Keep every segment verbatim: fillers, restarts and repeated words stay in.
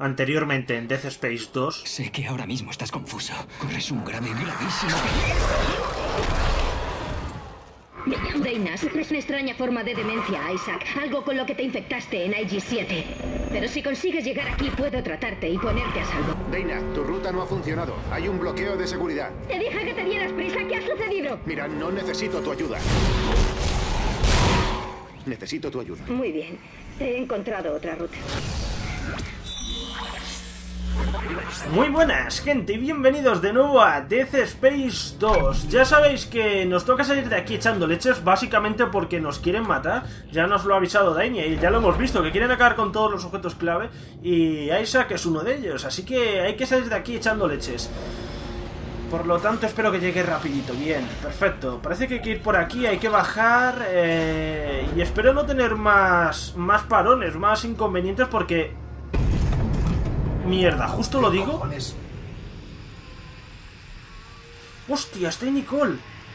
Anteriormente en Dead Space dos. Sé que ahora mismo estás confuso. Corres un grave y gravísimo peligro. Dana, sufres una extraña forma de demencia, Isaac. Algo con lo que te infectaste en I G siete. Pero si consigues llegar aquí, puedo tratarte y ponerte a salvo. Dana, tu ruta no ha funcionado. Hay un bloqueo de seguridad. Te dije que te dieras prisa. ¿Qué ha sucedido? Mira, no necesito tu ayuda. Necesito tu ayuda. Muy bien. He encontrado otra ruta. Muy buenas, gente, y bienvenidos de nuevo a Dead Space dos. Ya sabéis que nos toca salir de aquí echando leches, básicamente porque nos quieren matar. Ya nos lo ha avisado Dania y ya lo hemos visto, que quieren acabar con todos los objetos clave. Y Isaac es uno de ellos, así que hay que salir de aquí echando leches. Por lo tanto, espero que llegue rapidito. Bien, perfecto. Parece que hay que ir por aquí, hay que bajar. Eh, y espero no tener más, más parones, más inconvenientes, porque... Mierda, justo lo digo. Hostia, está ahí Nicole.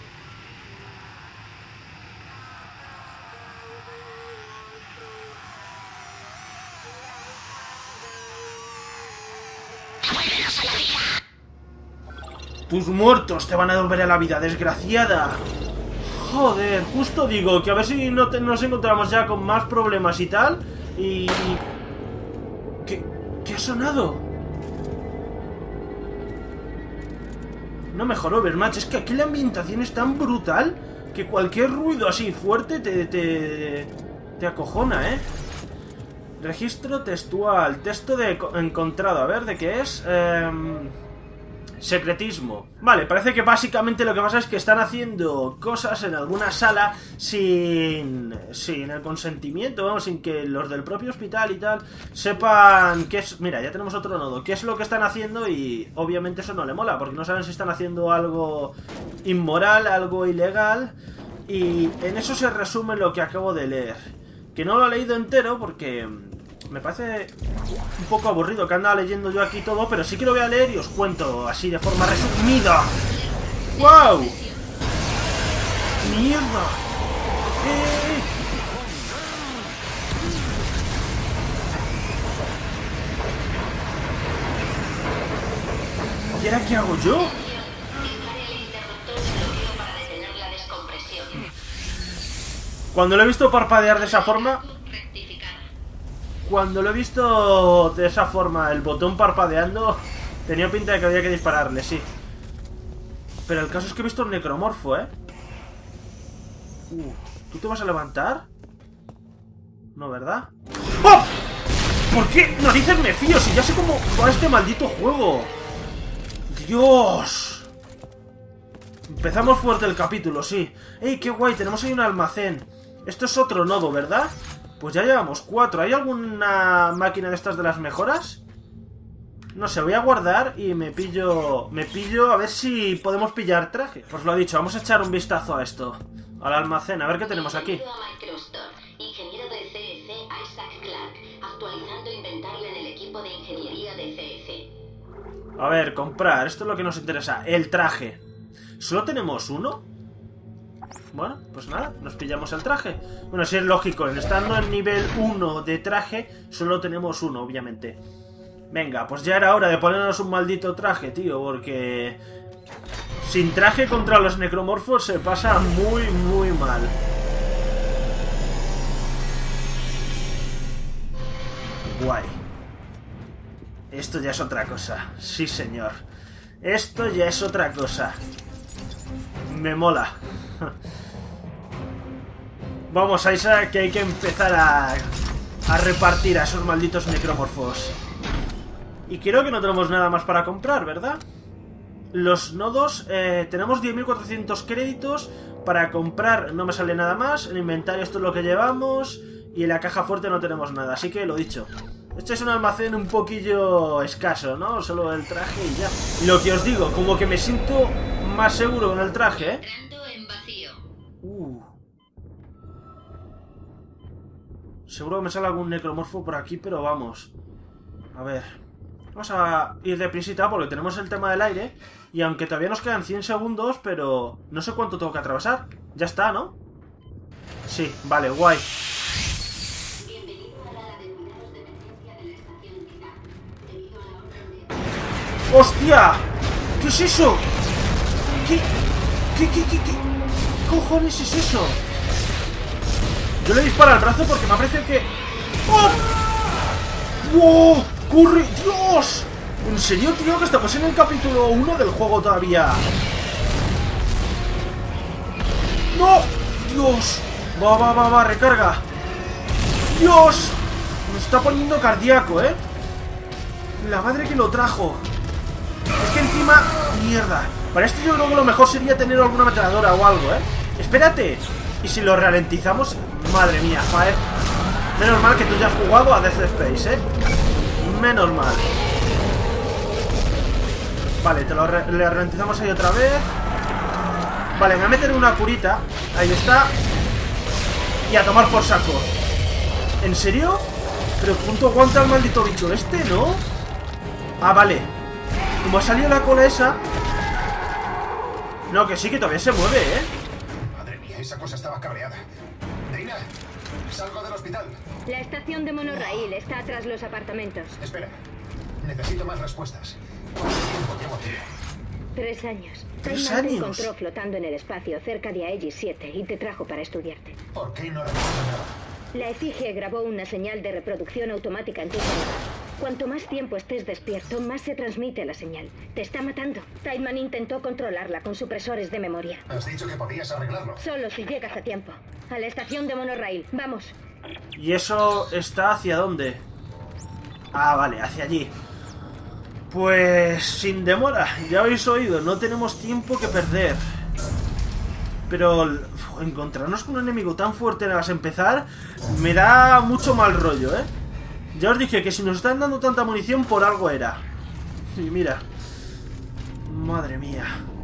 Tus muertos te van a devolver a la vida, desgraciada. Joder, justo digo que a ver si no te, nos encontramos ya con más problemas y tal. Y... ¿Qué? ¿Qué ha sonado? No mejor Overmatch, es que aquí la ambientación es tan brutal que cualquier ruido así fuerte te, te, te acojona, ¿eh? Registro textual, texto de encontrado, a ver, ¿de qué es? Eh... Secretismo. Vale, parece que básicamente lo que pasa es que están haciendo cosas en alguna sala sin, sin el consentimiento, vamos, sin que los del propio hospital y tal sepan qué es... Mira, ya tenemos otro nodo. ¿Qué es lo que están haciendo? Y obviamente eso no le mola, porque no saben si están haciendo algo inmoral, algo ilegal. Y en eso se resume lo que acabo de leer. Que no lo he leído entero porque... me parece un poco aburrido que andaba leyendo yo aquí todo, pero sí que lo voy a leer y os cuento así de forma resumida. ¡Wow! ¡Mierda! ¡Eh! ¿Y ahora qué hago yo? Cuando lo he visto parpadear de esa forma... Cuando lo he visto de esa forma, el botón parpadeando, tenía pinta de que había que dispararle, sí. Pero el caso es que he visto un necromorfo, ¿eh? Uh, ¿tú te vas a levantar? No, ¿verdad? ¡Oh! ¿Por qué narices me fío si ya sé cómo va este maldito juego? ¡Dios! Empezamos fuerte el capítulo, sí. ¡Ey, qué guay! Tenemos ahí un almacén. Esto es otro nodo, ¿verdad? Pues ya llevamos cuatro. ¿Hay alguna máquina de estas de las mejoras? No sé, voy a guardar y me pillo... Me pillo a ver si podemos pillar traje. Pues lo he dicho, vamos a echar un vistazo a esto. Al almacén, a ver qué tenemos aquí. Ingeniero de C E C, Isaac Clarke, actualizando inventario en el equipo de ingeniería de C E C. A ver, comprar. Esto es lo que nos interesa. El traje. ¿Solo tenemos uno? Bueno, pues nada, nos pillamos el traje. Bueno, si es lógico, estando en nivel uno de traje, solo tenemos uno, obviamente. Venga, pues ya era hora de ponernos un maldito traje, tío, porque... sin traje contra los necromorfos se pasa muy, muy mal. Guay. Esto ya es otra cosa. Sí, señor. Esto ya es otra cosa. Me mola. Vamos, Isaac, que hay que empezar a, a repartir a esos malditos necromorfos. Y creo que no tenemos nada más para comprar, ¿verdad? Los nodos, eh, tenemos diez mil cuatrocientos créditos para comprar, no me sale nada más. En inventario esto es lo que llevamos. Y en la caja fuerte no tenemos nada, así que lo dicho. Este es un almacén un poquillo escaso, ¿no? Solo el traje y ya. Y lo que os digo, como que me siento más seguro con el traje, ¿eh? Uh. Seguro que me sale algún necromorfo por aquí, pero vamos. A ver. Vamos a ir deprisita porque tenemos el tema del aire. Y aunque todavía nos quedan cien segundos, pero no sé cuánto tengo que atravesar. Ya está, ¿no? Sí, vale, guay. ¡Hostia! ¿Qué es eso? ¿Qué? ¿Qué, qué, qué, qué? ¿Qué cojones es eso? Yo le disparo al brazo porque me parece que... ¡Oh! ¡Wow! ¡Corre! ¡Dios! ¿En serio, tío? Que estamos en el capítulo uno del juego todavía. ¡No! ¡Dios! Va, va, va, va, recarga. ¡Dios! Me está poniendo cardíaco, ¿eh? La madre que lo trajo. Es que encima... ¡Mierda! Para esto yo creo que lo mejor sería tener alguna metralladora o algo, ¿eh? ¡Espérate! ¿Y si lo ralentizamos? Madre mía, Fire. Menos mal que tú ya has jugado a Dead Space, ¿eh? Menos mal. Vale, te lo re le ralentizamos ahí otra vez. Vale, me voy a meter una curita. Ahí está. Y a tomar por saco. ¿En serio? Pero ¿cuánto aguanta el maldito bicho este, no? Ah, vale. Como ha salido la cola esa... No, que sí, que todavía se mueve, ¿eh? Madre mía, esa cosa estaba cabreada. Dana, salgo del hospital. La estación de monorraíl está tras los apartamentos. Espera, necesito más respuestas. ¿Cuánto tiempo llevo aquí? Tres años. Tres Time te años. encontró flotando en el espacio cerca de Aegis siete y te trajo para estudiarte. ¿Por qué no recuerdo nada? La efigie grabó una señal de reproducción automática en tu cerebro. Cuanto más tiempo estés despierto, más se transmite la señal. Te está matando. Tideman intentó controlarla con supresores de memoria. Has dicho que podías arreglarlo. Solo si llegas a tiempo. A la estación de monorraíl. Vamos. ¿Y eso está hacia dónde? Ah, vale, hacia allí. Pues sin demora, ya habéis oído, no tenemos tiempo que perder. Pero uf, encontrarnos con un enemigo tan fuerte nada más empezar me da mucho mal rollo, ¿eh? Ya os dije que si nos están dando tanta munición por algo era. Y mira. Madre mía.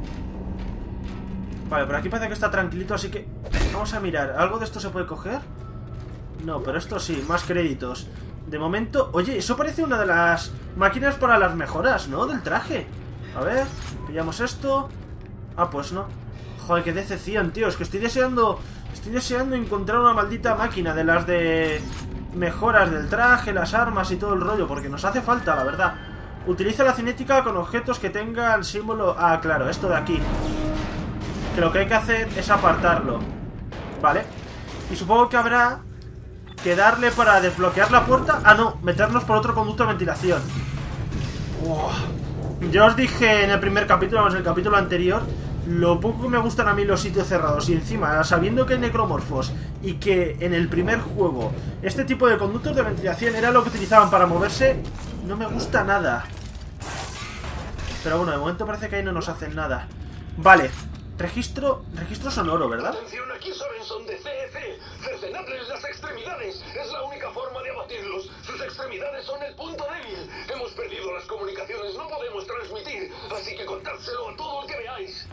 Vale, por aquí parece que está tranquilito, así que vamos a mirar. ¿Algo de esto se puede coger? No, pero esto sí, más créditos. De momento... Oye, eso parece una de las máquinas para las mejoras, ¿no? Del traje. A ver, pillamos esto. Ah, pues no. Joder, qué decepción, tío. Es que estoy deseando... Estoy deseando encontrar una maldita máquina de las de... mejoras del traje, las armas y todo el rollo, porque nos hace falta, la verdad. Utiliza la cinética con objetos que tengan símbolo... Ah, claro, esto de aquí. Que lo que hay que hacer es apartarlo. Vale. Y supongo que habrá que darle para desbloquear la puerta. Ah, no, meternos por otro conducto de ventilación. Uah. Ya os dije en el primer capítulo, en el capítulo anterior, lo poco que me gustan a mí los sitios cerrados. Y encima, sabiendo que hay necromorfos y que en el primer juego este tipo de conductos de ventilación era lo que utilizaban para moverse, no me gusta nada. Pero bueno, de momento parece que ahí no nos hacen nada. Vale, registro registro sonoro, ¿verdad? Atención, aquí Sorenson de C E C. Cercenadles las extremidades. Es la única forma de abatirlos. Sus extremidades son el punto débil. Hemos perdido las comunicaciones, no podemos transmitir. Así que contádselo a todo el que veáis.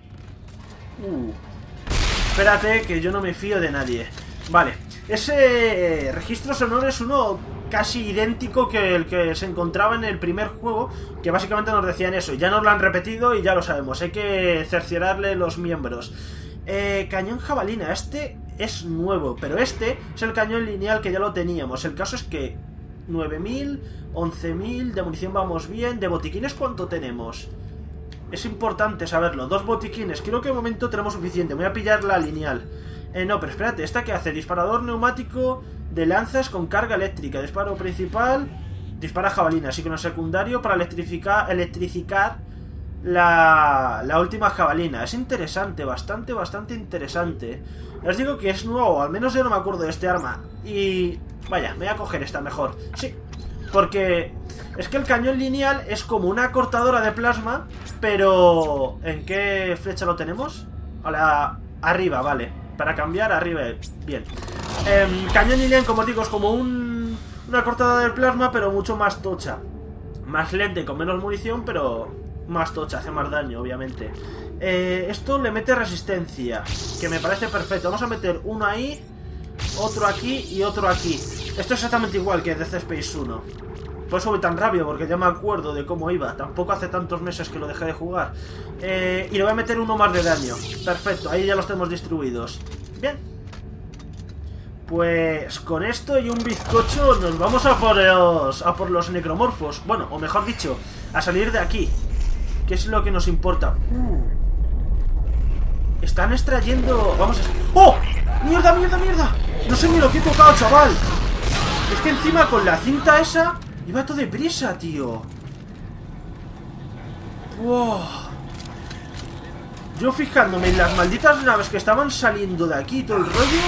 Uh. Espérate, que yo no me fío de nadie. Vale, ese registro sonoro es uno casi idéntico que el que se encontraba en el primer juego, que básicamente nos decían eso. Ya nos lo han repetido y ya lo sabemos. Hay que cerciorarle los miembros. Eh, cañón jabalina, este es nuevo, pero este es el cañón lineal que ya lo teníamos. El caso es que nueve mil, once mil, de munición vamos bien. De botiquines, ¿cuánto tenemos? Es importante saberlo, dos botiquines. Creo que de momento tenemos suficiente. Voy a pillar la lineal. Eh, no, pero espérate, ¿esta qué hace? Disparador neumático de lanzas con carga eléctrica. Disparo principal, dispara jabalina. Así que no secundario para electrificar, electrificar la, la última jabalina. Es interesante, bastante, bastante interesante. Ya os digo que es nuevo, al menos yo no me acuerdo de este arma. Y vaya, me voy a coger esta mejor. Sí, porque es que el cañón lineal es como una cortadora de plasma, pero ¿en qué flecha lo tenemos? A la... arriba, vale. Para cambiar, arriba, bien. eh, Cañón lineal, como os digo, es como un... una cortadora de plasma, pero mucho más tocha. Más lenta y con menos munición, pero más tocha, hace más daño, obviamente. eh, Esto le mete resistencia, que me parece perfecto. Vamos a meter uno ahí, otro aquí y otro aquí. Esto es exactamente igual que Dead Space uno. Por eso voy tan rápido, porque ya me acuerdo de cómo iba. Tampoco hace tantos meses que lo dejé de jugar. eh, Y le voy a meter uno más de daño. Perfecto, ahí ya los tenemos distribuidos. Bien. Pues con esto y un bizcocho nos vamos a por los, a por los necromorfos. Bueno, o mejor dicho, a salir de aquí, que es lo que nos importa. uh. Están extrayendo... Vamos a... ¡Oh! ¡Mierda, mierda, mierda! No sé ni lo que he tocado, chaval. Es que encima con la cinta esa iba todo deprisa, tío. Wow. Yo fijándome en las malditas naves que estaban saliendo de aquí, todo el rollo.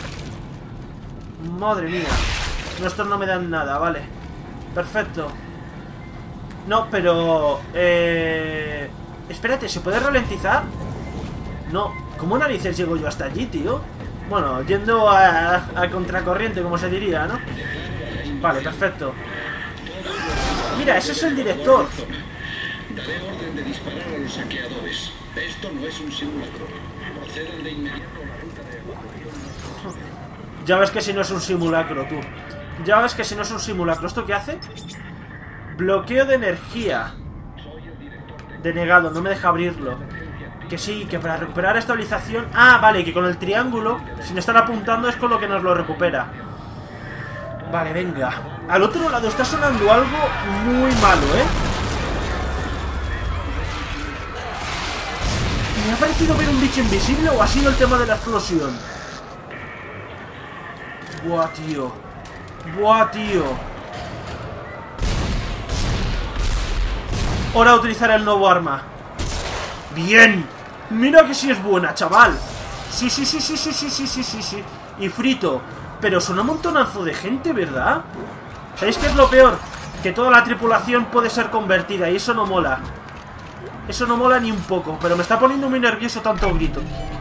Madre mía. No, estos no me dan nada, vale. Perfecto. No, pero... Eh... Espérate, ¿se puede ralentizar? No. ¿Cómo narices llego yo hasta allí, tío? Bueno, yendo a, a contracorriente, como se diría, ¿no? Vale, perfecto. Mira, ese es el director. Daré orden de disparar a los saqueadores. Esto no es un simulacro. Proceden de inmediato a la ruta de evacuación. Ya ves que si no es un simulacro, tú. Ya ves que si no es un simulacro. ¿Esto qué hace? Bloqueo de energía. Denegado, no me deja abrirlo. Que sí, que para recuperar estabilización... Ah, vale, que con el triángulo, sin estar apuntando, es con lo que nos lo recupera. Vale, venga. Al otro lado está sonando algo muy malo, ¿eh? ¿Me ha parecido ver un bicho invisible o ha sido el tema de la explosión? Buah, tío. Buah, tío. Hora de utilizar el nuevo arma. ¡Bien! Mira que sí es buena, chaval. Sí, sí, sí, sí, sí, sí, sí, sí, sí, sí. Y frito. Pero son un montonazo de gente, ¿verdad? ¿Sabéis qué es lo peor? Que toda la tripulación puede ser convertida y eso no mola. Eso no mola ni un poco. Pero me está poniendo muy nervioso tanto grito.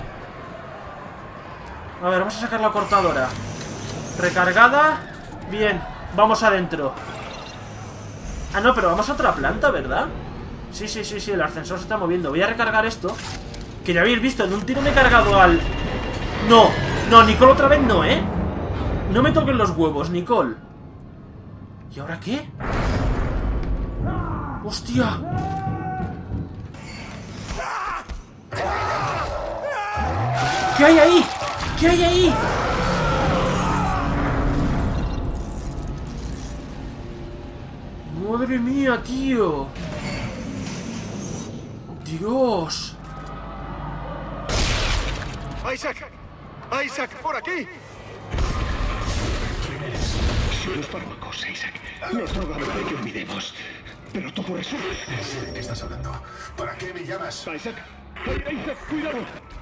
A ver, vamos a sacar la cortadora. Recargada. Bien, vamos adentro. Ah, no, pero vamos a otra planta, ¿verdad? Sí, sí, sí, sí, el ascensor se está moviendo. Voy a recargar esto. Que ya habéis visto, en un tiro me he cargado al... No, no, Nicole otra vez no, ¿eh? No me toquen los huevos, Nicole. ¿Y ahora qué? ¡Hostia! ¿Qué hay ahí? ¿Qué hay ahí? Madre mía, tío. Dios. Isaac, Isaac, por aquí. Los fármacos, Isaac. Nos drogan para que olvidemos. Pero todo eso... No sé de qué estás hablando. ¿Para qué me llamas? Isaac, ay, Isaac, cuidado.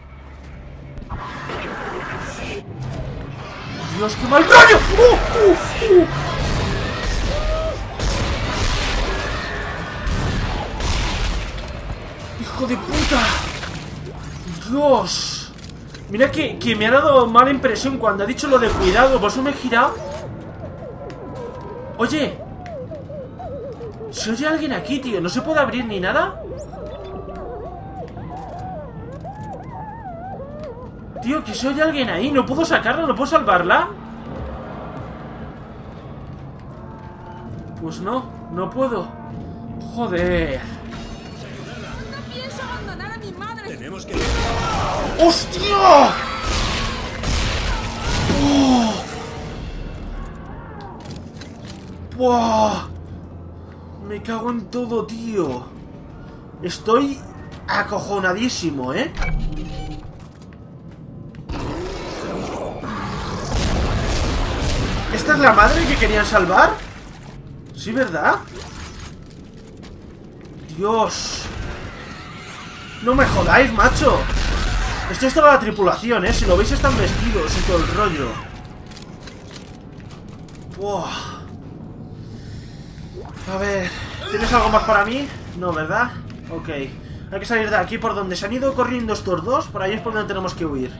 Dios, qué mal rollo. ¡Uh, uh, uh! ¡Hijo de puta! ¡Dios! Mira que, que me ha dado mala impresión cuando ha dicho lo de cuidado. Por eso me he girado. Oye, ¿se oye alguien aquí, tío? ¿No se puede abrir ni nada? Tío, que se oye alguien ahí. ¿No puedo sacarla? ¿No puedo salvarla? Pues no, no puedo. Joder. No pienso abandonar a mi madre. Tenemos que... ¡Hostia! ¡Oh! ¡Buah! Me cago en todo, tío. Estoy acojonadísimo, ¿eh? ¿Esta es la madre que querían salvar? ¿Sí, verdad? Dios. No me jodáis, macho. Esto es toda la tripulación, ¿eh? Si lo veis están vestidos y todo el rollo. Buah. A ver, ¿tienes algo más para mí? No, ¿verdad? Ok. Hay que salir de aquí por donde se han ido corriendo estos dos. Por ahí es por donde tenemos que huir.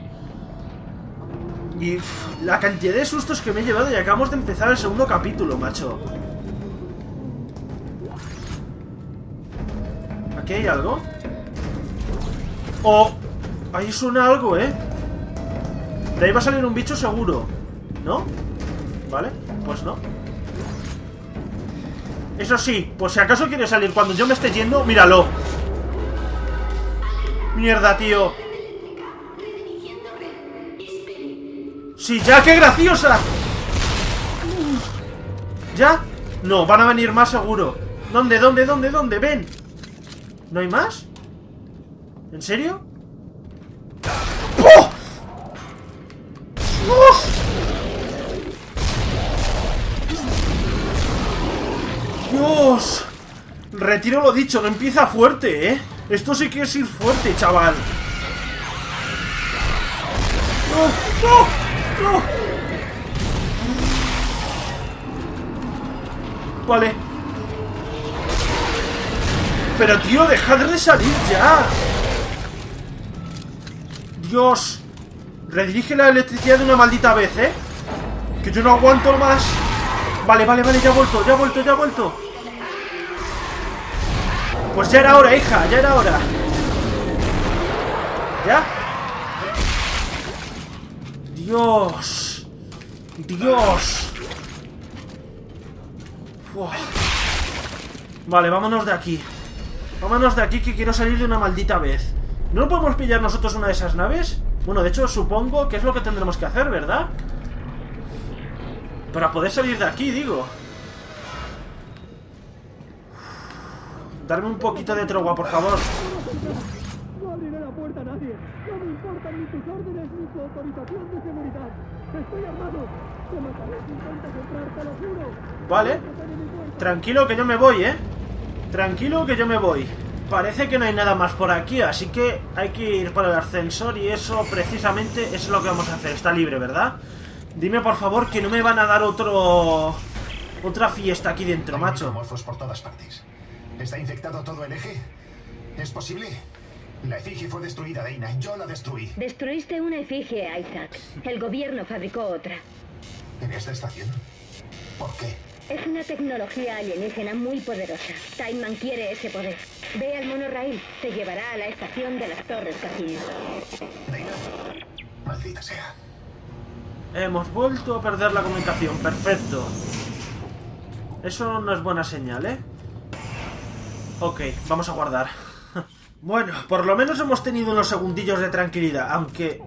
Y pff, la cantidad de sustos que me he llevado y acabamos de empezar el segundo capítulo, macho. ¿Aquí hay algo? Oh, ahí suena algo, ¿eh? De ahí va a salir un bicho seguro. ¿No? ¿Vale? Pues no. Eso sí, por si acaso quiere salir cuando yo me esté yendo, míralo. Mierda, tío. Sí, ya, qué graciosa. ¿Ya? No, van a venir más seguro. ¿Dónde, dónde, dónde, dónde? Ven. ¿No hay más? ¿En serio? ¡Oh! ¡Oh! ¡Dios! Retiro lo dicho, no empieza fuerte, ¿eh? Esto sí que es ir fuerte, chaval. ¡No! ¡No! ¡No! Vale. Pero, tío, dejad de salir ya. Dios. Redirige la electricidad de una maldita vez, ¿eh? Que yo no aguanto más. Vale, vale, vale, ya ha vuelto, ya ha vuelto, ya ha vuelto. Pues ya era hora, hija, ya era hora. ¿Ya? Dios. Dios. Uf. Vale, vámonos de aquí. Vámonos de aquí que quiero salir de una maldita vez. ¿No podemos pillar nosotros una de esas naves? Bueno, de hecho supongo que es lo que tendremos que hacer, ¿verdad? Para poder salir de aquí, digo. Darme un poquito de tregua, por favor. No abriré la puerta a nadie. No me importan ni tus órdenes ni tu autorización de seguridad. Estoy armado. Te mataré si intentas entrar, te lo juro. Vale. Tranquilo que yo me voy, ¿eh? Tranquilo que yo me voy. Parece que no hay nada más por aquí, así que hay que ir por el ascensor y eso precisamente es lo que vamos a hacer. Está libre, ¿verdad? Dime por favor que no me van a dar otro... otra fiesta aquí dentro, Hay macho. necromorfos por todas partes. ¿Está infectado todo el eje? ¿Es posible? La efigie fue destruida, Dana. Yo la destruí. Destruiste una efigie, Isaac. El gobierno fabricó otra. ¿En esta estación? ¿Por qué? Es una tecnología alienígena muy poderosa. Timeman quiere ese poder. Ve al monorail. Te llevará a la estación de las Torres Casino. Dana. Maldita sea. Hemos vuelto a perder la comunicación. Perfecto. Eso no es buena señal, ¿eh? Ok, vamos a guardar. Bueno, por lo menos hemos tenido unos segundillos de tranquilidad, aunque...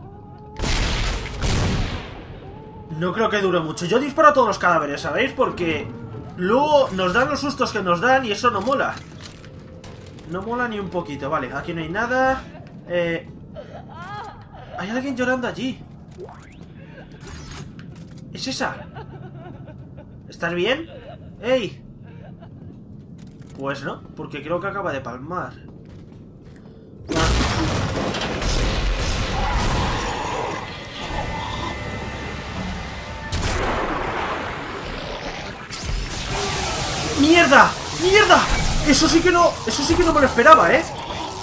no creo que dure mucho. Yo disparo a todos los cadáveres, ¿sabéis? Porque luego nos dan los sustos que nos dan y eso no mola. No mola ni un poquito. Vale, aquí no hay nada. Eh... Hay alguien llorando allí. ¿Es esa? ¿Estás bien? ¡Ey! Pues no, porque creo que acaba de palmar. ¡Mierda! ¡Mierda! Eso sí que no... Eso sí que no me lo esperaba, ¿eh?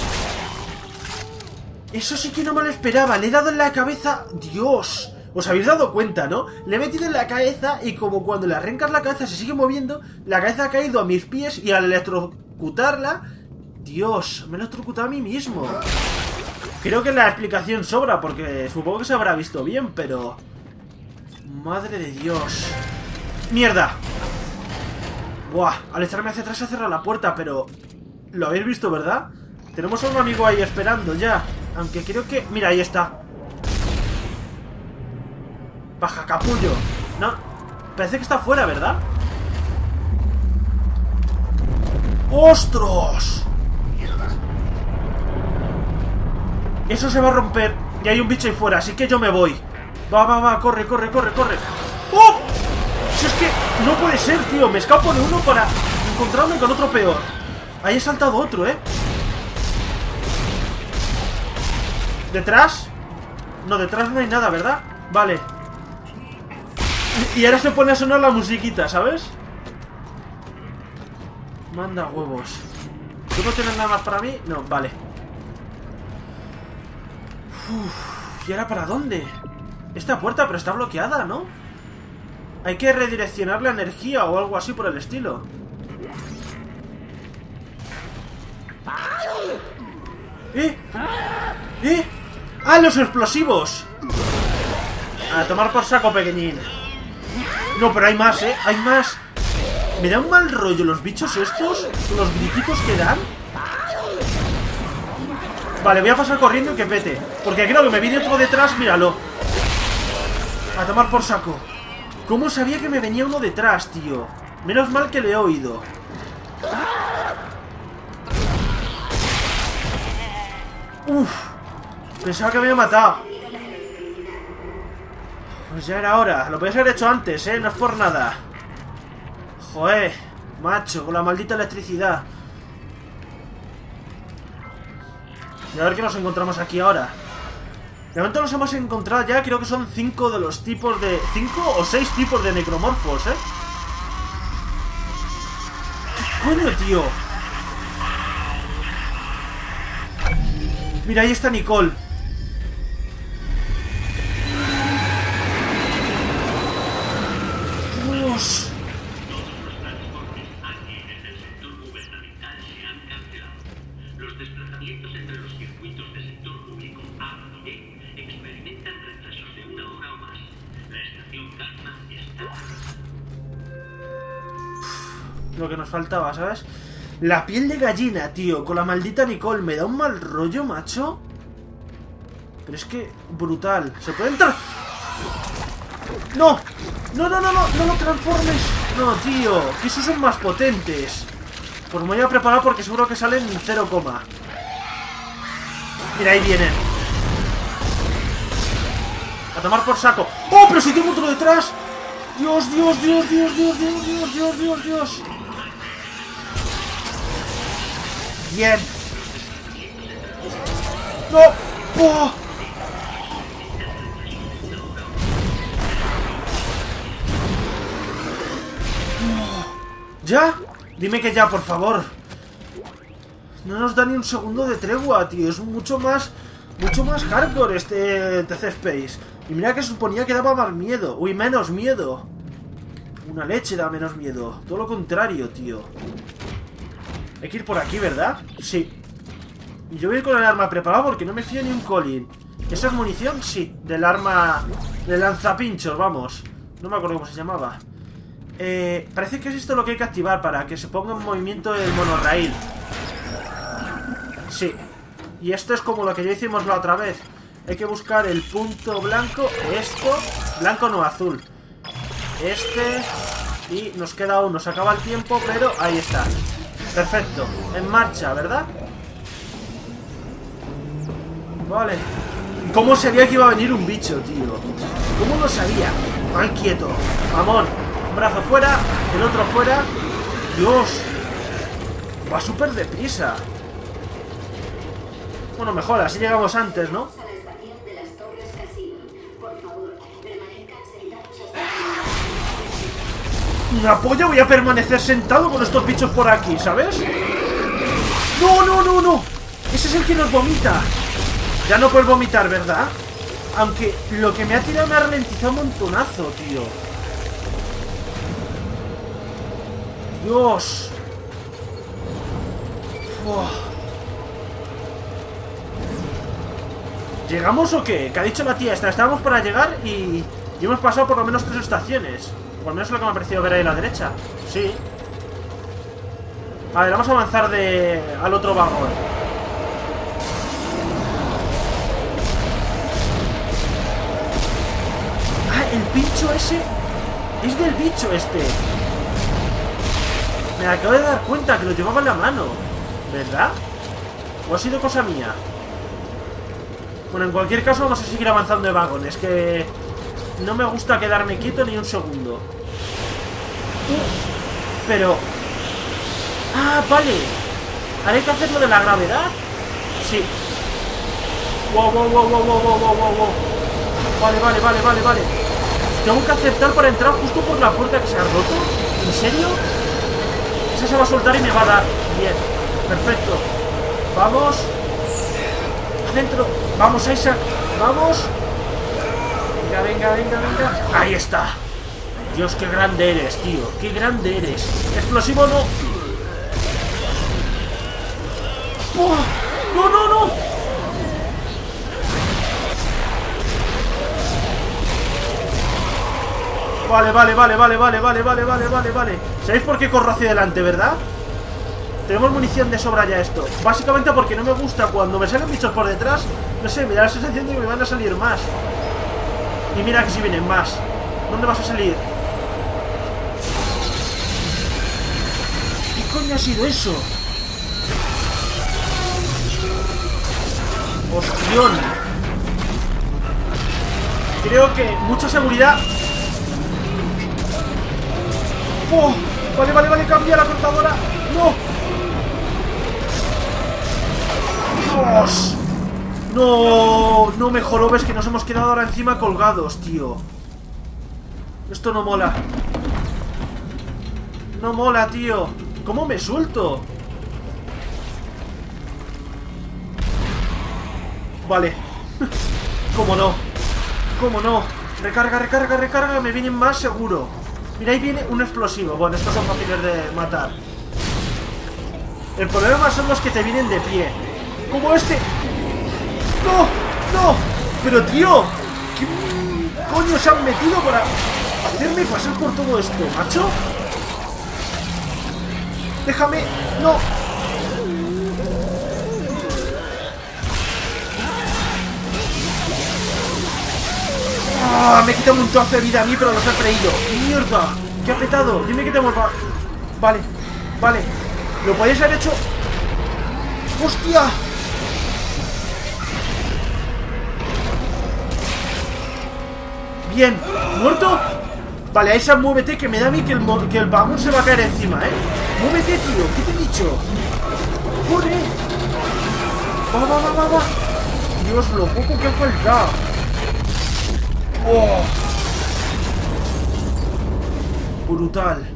Eso sí que no me lo esperaba. Le he dado en la cabeza... ¡Dios! Os habéis dado cuenta, ¿no? Le he metido en la cabeza y como cuando le arrancas la cabeza se sigue moviendo, la cabeza ha caído a mis pies y al electrocutarla... Dios, me he electrocutado a mí mismo. Creo que la explicación sobra porque supongo que se habrá visto bien, pero... Madre de Dios. ¡Mierda! Buah, al echarme hacia atrás se ha cerrado la puerta, pero... Lo habéis visto, ¿verdad? Tenemos a un amigo ahí esperando ya. Aunque creo que... Mira, ahí está. Baja capullo. No, parece que está fuera, ¿verdad? ¡Ostras! Eso se va a romper. Y hay un bicho ahí fuera, así que yo me voy. Va, va, va, corre, corre, corre, corre. ¡Oh! Si es que no puede ser, tío. Me escapo de uno para encontrarme con otro peor. Ahí he saltado otro, ¿eh? ¿Detrás? No, detrás no hay nada, ¿verdad? Vale. Y ahora se pone a sonar la musiquita, ¿sabes? Manda huevos. ¿Tú no tienes nada más para mí? No, vale. Uf, ¿y ahora para dónde? Esta puerta, pero está bloqueada, ¿no? Hay que redireccionar la energía o algo así por el estilo. ¿Eh? ¿Eh? ¡Ah, los explosivos! A tomar por saco, pequeñín. No, pero hay más, ¿eh? Hay más. Me da un mal rollo los bichos estos. Los grititos que dan. Vale, voy a pasar corriendo y que pete. Porque creo que me viene otro detrás, míralo. A tomar por saco. ¿Cómo sabía que me venía uno detrás, tío? Menos mal que le he oído. Uf. Pensaba que me había matado. Pues ya era hora. Lo podías haber hecho antes, ¿eh? No es por nada. Joder, macho, con la maldita electricidad. Y a ver qué nos encontramos aquí ahora. De momento nos hemos encontrado ya, creo que son cinco de los tipos de... Cinco o seis tipos de necromorfos, ¿eh? ¿Qué coño, tío? Mira, ahí está Nicole. Dios. Los desplazamientos entre los circuitos de sector público A y B experimentan retrasos de una hora o más. La estación Calma está... Lo que nos faltaba, ¿sabes? La piel de gallina, tío, con la maldita Nicole. Me da un mal rollo, macho. Pero es que... brutal. ¿Se puede entrar? ¡No! ¡No, no, no, no! ¡No lo transformes! No, tío, que esos son más potentes. Pues me voy a preparar porque seguro que salen en cero coma. Mira, ahí vienen. A tomar por saco. ¡Oh, pero si tengo otro detrás! ¡Dios, Dios, Dios, Dios, Dios, Dios, Dios, Dios, Dios, Dios! Bien. ¡No! ¡Oh! ¿Ya? Dime que ya, por favor. No nos da ni un segundo de tregua, tío. Es mucho más... Mucho más hardcore este T C Space. Y mira que suponía que daba más miedo. Uy, menos miedo. Una leche da menos miedo. Todo lo contrario, tío. Hay que ir por aquí, ¿verdad? Sí. Y yo voy a ir con el arma preparado porque no me fío ni un colín. ¿Esa es munición? Sí. Del arma... Del lanzapinchos, vamos. No me acuerdo cómo se llamaba. Eh, parece que es esto lo que hay que activar para que se ponga en movimiento el monorraíl. Sí. Y esto es como lo que ya hicimos la otra vez. Hay que buscar el punto blanco. Esto. Blanco no, azul. Este. Y nos queda uno. Se acaba el tiempo, pero ahí está. Perfecto. En marcha, ¿verdad? Vale. ¿Cómo sabía que iba a venir un bicho, tío? ¿Cómo lo sabía? Mal quieto. Amor. Un brazo fuera. El otro fuera. Dios. Va súper deprisa. Bueno, mejor, así llegamos antes, ¿no? Una polla, voy a permanecer sentado con estos bichos por aquí, ¿sabes? ¡No, no, no, no! Ese es el que nos vomita. Ya no puedes vomitar, ¿verdad? Aunque lo que me ha tirado me ha ralentizado un montonazo, tío. Dios. Uf. ¿Llegamos o qué? ¿Qué ha dicho la tía esta? Estábamos para llegar y... y hemos pasado por lo menos tres estaciones. O al menos lo que me ha parecido ver ahí a la derecha. Sí. A ver, vamos a avanzar de... al otro vagón. Ah, el pincho ese... es del bicho este. Me acabo de dar cuenta que lo llevaba en la mano. ¿Verdad? ¿O ha sido cosa mía? Bueno, en cualquier caso vamos a seguir avanzando de vagones. Que no me gusta quedarme quieto ni un segundo. uh, Pero... ah, vale. ¿Haré que hacer lo de la gravedad? Sí. Wow, wow, wow, wow, wow, wow, wow, wow. Vale, vale, vale, vale, vale. Tengo que aceptar para entrar justo por la puerta que se ha roto. ¿En serio? Esa se va a soltar y me va a dar. Bien, perfecto. Vamos. Adentro. Vamos, Isaac. Vamos. Venga, venga, venga, venga. Ahí está. Dios, qué grande eres, tío. Qué grande eres. Explosivo no. ¡Oh! No, no, no. Vale, vale, vale, vale, vale, vale, vale, vale, vale, vale. ¿Sabéis por qué corro hacia adelante, verdad? Tenemos munición de sobra ya esto. Básicamente porque no me gusta cuando me salen bichos por detrás. No sé, me da la sensación de que me van a salir más. Y mira que si vienen más. ¿Dónde vas a salir? ¿Qué coño ha sido eso? ¡Hostión! Creo que mucha seguridad. ¡Oh! Vale, vale, vale, cambia la cortadora. ¡No! ¡Dios! ¡No! No mejoró, ves que nos hemos quedado ahora encima colgados, tío. Esto no mola. No mola, tío. ¿Cómo me suelto? Vale. ¿Cómo no? ¿Cómo no? Recarga, recarga, recarga. Me vienen más seguro. Mira, ahí viene un explosivo. Bueno, estos son fáciles de matar. El problema son los que te vienen de pie. Como este. ¡No! ¡No! Pero, tío, ¿qué coño se han metido para hacerme pasar por todo esto, macho? Déjame. ¡No! ¡Ah! Me he quitado un trozo de vida a mí, pero los he freído. ¡Mierda! ¡Qué apretado! Dime que tenemos... Vale, vale. ¿Lo podéis haber hecho? ¡Hostia! Bien. ¿Muerto? Vale, a esa muévete, que me da a mí que el, que el vagón se va a caer encima, ¿eh? Muévete, tío. ¿Qué te he dicho? ¡Corre! ¡Va, va, va, va, va! Dios, lo poco que ha faltado. ¡Oh! Brutal.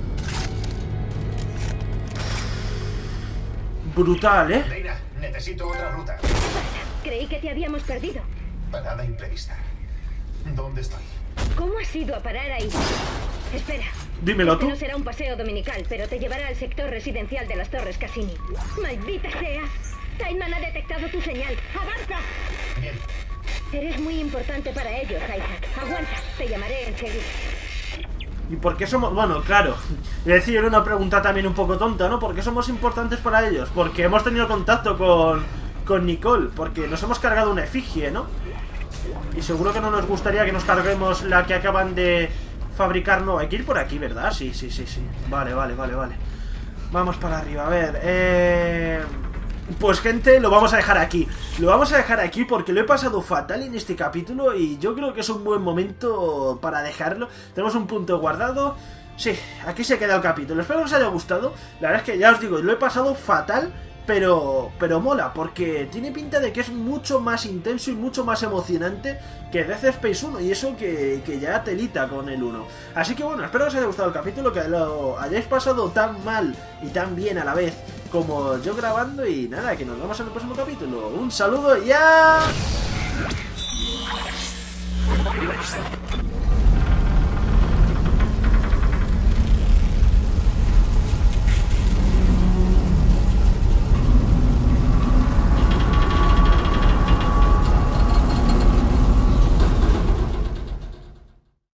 Brutal, ¿eh? Reina, necesito otra ruta. Creí que te habíamos perdido. Parada imprevista. ¿Dónde estoy? ¿Cómo has ido a parar ahí? Espera. Dímelo Este tú. no será un paseo dominical, pero te llevará al sector residencial de las Torres Cassini. ¡Maldita sea! Tideman ha detectado tu señal. ¡Avanza! Bien. Eres muy importante para ellos, Isaac. Aguanta, te llamaré enseguida. ¿Y por qué somos...? Bueno, claro. Es decir, era una pregunta también un poco tonta, ¿no? ¿Por qué somos importantes para ellos? Porque hemos tenido contacto con... con Nicole. Porque nos hemos cargado una efigie, ¿no? Y seguro que no nos gustaría que nos carguemos la que acaban de fabricar. No, hay que ir por aquí, ¿verdad? Sí, sí, sí, sí. Vale, vale, vale, vale. Vamos para arriba, a ver. Eh... Pues gente, lo vamos a dejar aquí. Lo vamos a dejar aquí porque lo he pasado fatal en este capítulo y yo creo que es un buen momento para dejarlo. Tenemos un punto guardado. Sí, aquí se queda el capítulo. Espero que os haya gustado. La verdad es que ya os digo, lo he pasado fatal, pero pero mola, porque tiene pinta de que es mucho más intenso y mucho más emocionante que Dead Space uno, y eso que, que ya telita con el uno. Así que bueno, espero que os haya gustado el capítulo, que lo hayáis pasado tan mal y tan bien a la vez como yo grabando, y nada, que nos vemos en el próximo capítulo. Un saludo y ya...